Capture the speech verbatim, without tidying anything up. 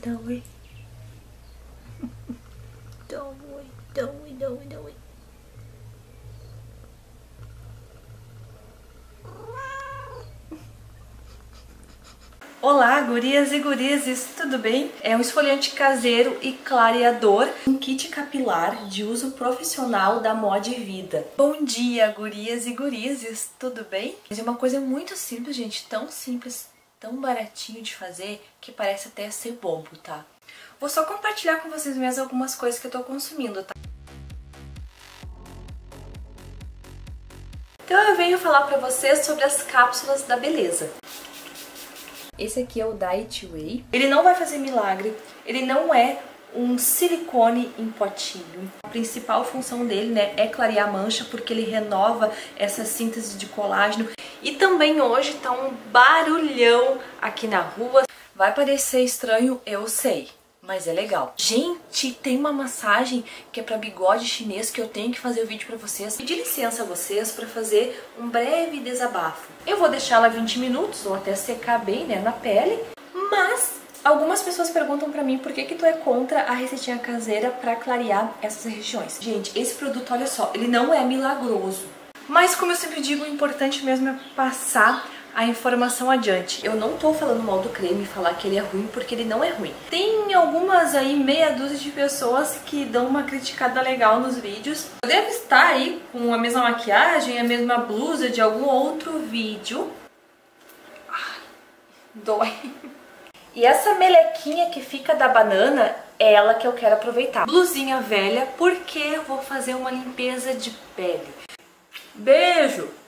doe. Doe, doe, doe, doe. Olá, gurias e gurizes, tudo bem? É um esfoliante caseiro e clareador, um kit capilar de uso profissional da Mod Vida. Bom dia, gurias e gurizes, tudo bem? Mas é uma coisa muito simples, gente, tão simples, tão baratinho de fazer, que parece até ser bobo, tá? Vou só compartilhar com vocês mesmo algumas coisas que eu tô consumindo, tá? Então eu venho falar pra vocês sobre as cápsulas da beleza. Esse aqui é o Diet Whey. Ele não vai fazer milagre, ele não é um silicone em potinho. A principal função dele, né, é clarear a mancha, porque ele renova essa síntese de colágeno. E também hoje tá um barulhão aqui na rua. Vai parecer estranho, eu sei, mas é legal. Gente, tem uma massagem que é pra bigode chinês que eu tenho que fazer o vídeo pra vocês. Pedir licença a vocês pra fazer um breve desabafo. Eu vou deixar ela vinte minutos ou até secar bem, né, na pele. Mas algumas pessoas perguntam pra mim por que que tu é contra a receitinha caseira pra clarear essas regiões. Gente, esse produto, olha só, ele não é milagroso. Mas como eu sempre digo, o importante mesmo é passar a informação adiante. Eu não tô falando mal do creme e falar que ele é ruim, porque ele não é ruim. Tem algumas aí, meia dúzia de pessoas que dão uma criticada legal nos vídeos. Eu devo estar aí com a mesma maquiagem, a mesma blusa de algum outro vídeo. Ai, dói. E essa melequinha que fica da banana é ela que eu quero aproveitar. Blusinha velha, porque eu vou fazer uma limpeza de pele. Beijo!